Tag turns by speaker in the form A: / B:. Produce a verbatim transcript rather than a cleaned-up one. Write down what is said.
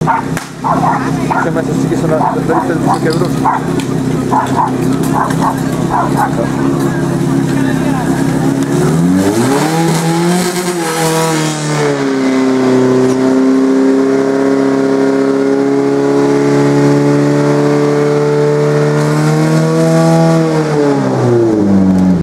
A: Είσαι μέσα εσύ και σε ένα, δεν είστε τους καιρούς.